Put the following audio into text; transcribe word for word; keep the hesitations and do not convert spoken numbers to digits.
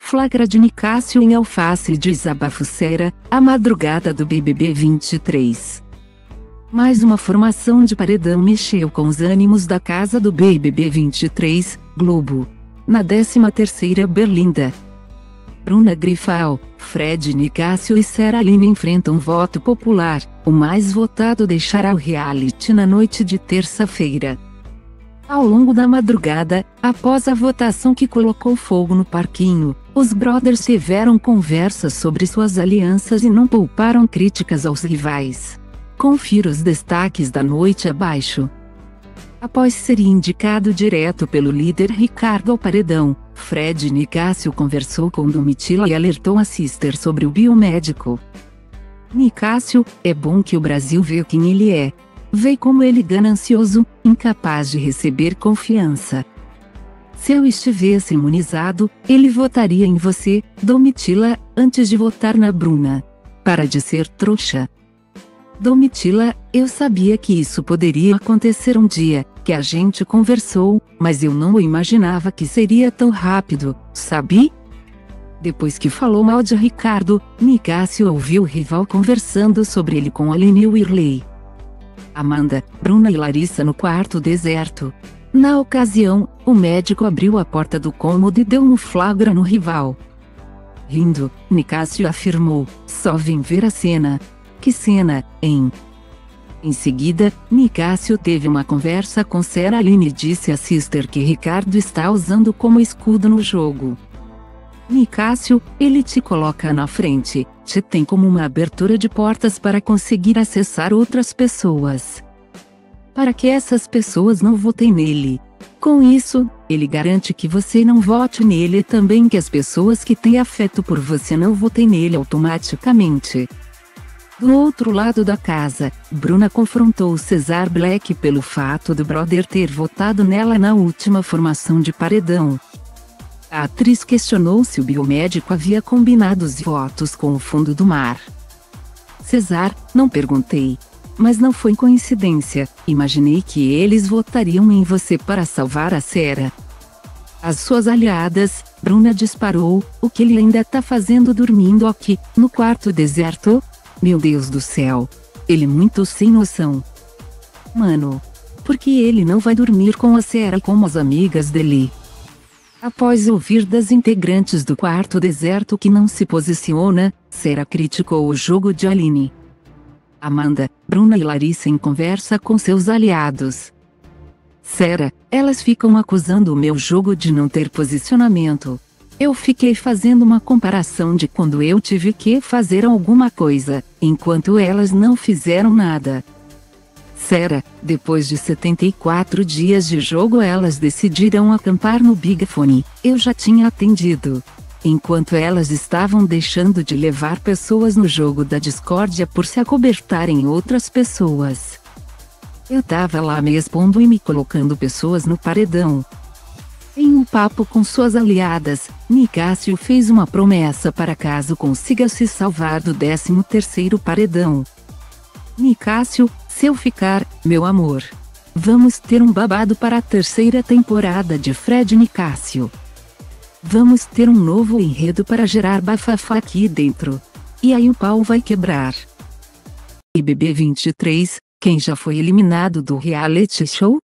flagra de Nicásio em Alface de desabafo Sera, a madrugada do B B B vinte e três. Mais uma formação de paredão mexeu com os ânimos da casa do B B B vinte e três, Globo. Na décima terceira berlinda, Bruna Grifal, Fred Nicásio e Sera Aline enfrentam voto popular. O mais votado deixará o reality na noite de terça-feira. Ao longo da madrugada, após a votação que colocou fogo no parquinho, os brothers tiveram conversas sobre suas alianças e não pouparam críticas aos rivais. Confira os destaques da noite abaixo. Após ser indicado direto pelo líder Ricardo ao paredão, Fred Nicásio conversou com Domitila e alertou a Sister sobre o biomédico. Nicásio, é bom que o Brasil vê quem ele é. Vê como ele ganancioso, incapaz de receber confiança. Se eu estivesse imunizado, ele votaria em você, Domitila, antes de votar na Bruna. Para de ser trouxa. Domitila, eu sabia que isso poderia acontecer um dia, que a gente conversou, mas eu não imaginava que seria tão rápido, sabe? Depois que falou mal de Ricardo, Nicásio ouviu o rival conversando sobre ele com Aline e Whirley, Amanda, Bruna e Larissa no quarto deserto. Na ocasião, o médico abriu a porta do cômodo e deu um flagra no rival. Rindo, Nicásio afirmou, só vim ver a cena. Que cena, hein? Em seguida, Nicásio teve uma conversa com Sera Aline e disse a Sister que Ricardo está usando como escudo no jogo. Nicásio, ele te coloca na frente, te tem como uma abertura de portas para conseguir acessar outras pessoas. Para que essas pessoas não votem nele. Com isso, ele garante que você não vote nele e também que as pessoas que têm afeto por você não votem nele automaticamente. Do outro lado da casa, Bruna confrontou Cesar Black pelo fato do brother ter votado nela na última formação de paredão. A atriz questionou se o biomédico havia combinado os votos com o fundo do mar. Cesar, não perguntei. Mas não foi coincidência, imaginei que eles votariam em você para salvar a Sera. As suas aliadas, Bruna disparou, o que ele ainda tá fazendo dormindo aqui, no quarto deserto? Meu Deus do céu. Ele muito sem noção. Mano. Por que ele não vai dormir com a Sera como as amigas dele? Após ouvir das integrantes do quarto deserto que não se posiciona, Sera criticou o jogo de Aline, Amanda, Bruna e Larissa em conversa com seus aliados. Sera, elas ficam acusando o meu jogo de não ter posicionamento. Eu fiquei fazendo uma comparação de quando eu tive que fazer alguma coisa, enquanto elas não fizeram nada. Sera, depois de setenta e quatro dias de jogo elas decidiram acampar no Big Fone, eu já tinha atendido. Enquanto elas estavam deixando de levar pessoas no jogo da discórdia por se acobertarem outras pessoas. Eu tava lá me expondo e me colocando pessoas no paredão. Em um papo com suas aliadas, Nicásio fez uma promessa para caso consiga se salvar do décimo terceiro paredão. Nicásio, se eu ficar, meu amor, vamos ter um babado para a terceira temporada de Fred Nicásio. Vamos ter um novo enredo para gerar bafafá aqui dentro. E aí o pau vai quebrar. B B B vinte e três, quem já foi eliminado do reality show?